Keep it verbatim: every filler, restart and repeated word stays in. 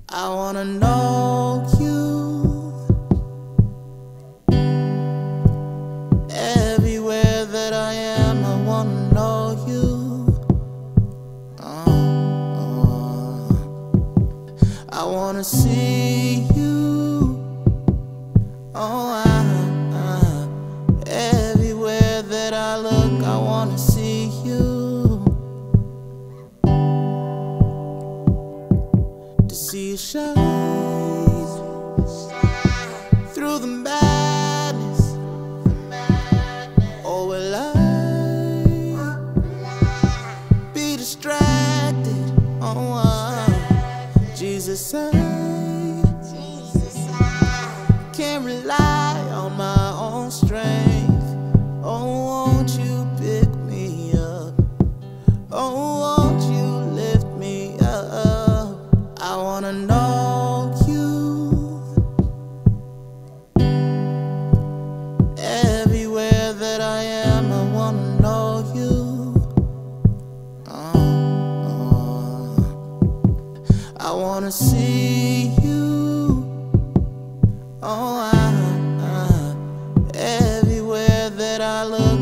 I wanna know you everywhere that I am. I wanna know you. Oh, oh. I wanna see you. Oh, I, I, everywhere that I look, I wanna see you. To see you shine through the madness, or will I be distracted? Oh, uh, Jesus, I can't rely on my own strength. Oh, won't you pick me up? Oh, won't you lift me up? I wanna know you everywhere that I am. I wanna know you. Oh, oh. I wanna see you. Oh, I, I, everywhere that I look,